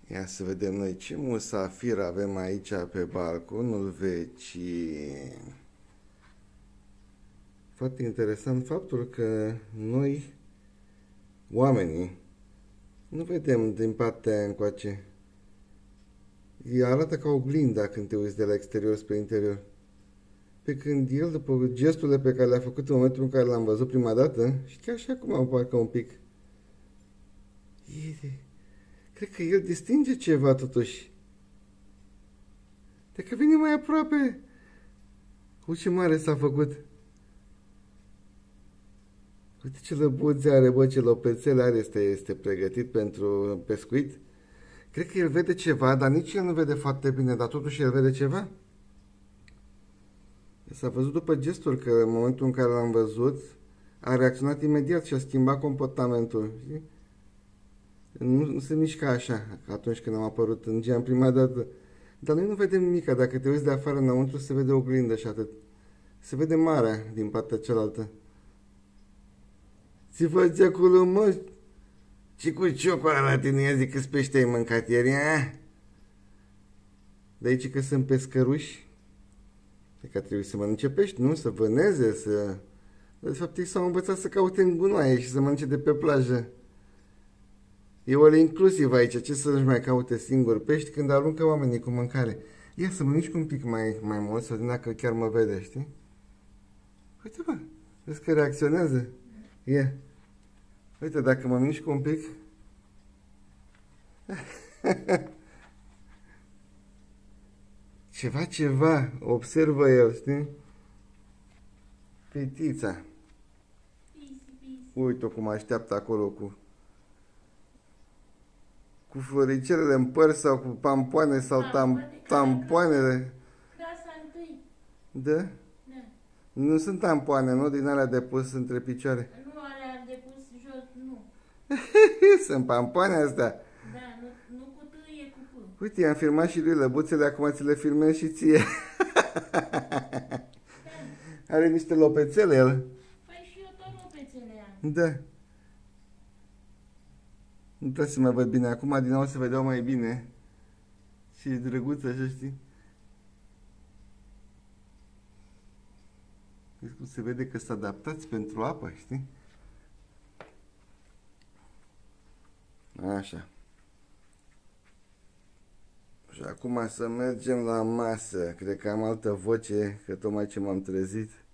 Ia să vedem noi ce musafir avem aici pe balconul vecin. Foarte interesant faptul că noi, oamenii, nu vedem din partea aia încoace. Ea arată ca oglinda când te uiți de la exterior spre interior. Pe când el, după gesturile pe care le-a făcut în momentul în care l-am văzut prima dată, și chiar și acum parcă un pic, cred că el distinge ceva totuși. Dacă vine mai aproape, uite ce mare s-a făcut. Uite ce lăbuțe are, bă, ce lopețele are, este pregătit pentru pescuit. Cred că el vede ceva, dar nici el nu vede foarte bine, dar totuși el vede ceva. S-a văzut după gestul că în momentul în care l-am văzut, a reacționat imediat și a schimbat comportamentul. Știi? Nu se mișcă așa, ca atunci când am apărut în geam prima dată. Dar noi nu vedem nimic. Dacă te uiți de afară înăuntru, se vede oglindă și atât. Se vede marea din partea cealaltă. Ți faci acolo, mă? Și cu ciocora la tine, ia zic, câți pește ai mâncat ieri, a? De aici că sunt pescăruși. Că trebuie să mănânce pești, nu? Să vâneze, să... De fapt, ei s-au învățat să caute în gunoaie și să mănânce de pe plajă. E ori inclusiv aici, ce să nu-și mai caute singur pești când aruncă oamenii cu mâncare. Ia să mănânci un pic mai mult, să vedem dacă chiar mă vede, știi? Uite, bă, vezi că reacționează? Ia. Uite, dacă mă mișc un pic... Ceva, observă el, știi? Fetița. Uite-o cum așteaptă acolo cu floricelele în păr sau cu pampoane sau tampoanele. Clasa 1. Da? Da. Nu sunt tampoane, nu? Din alea de pus între picioare. Nu alea de pus jos, nu. Sunt pampoane astea. Da, nu cu T, e cu P. Uite, i-am filmat și lui lăbuțele, acum ți le filmez și ție. Are niște lopețele el. Păi și eu tot lopețele am. Da. Nu trebuie să mai văd bine. Acum din nou se vedeau mai bine. Și e drăguț așa, știi? Vezi cum se vede că s-a adaptat pentru apă, știi? Așa. Și acum să mergem la masă. Cred că am altă voce, că tocmai ce m-am trezit.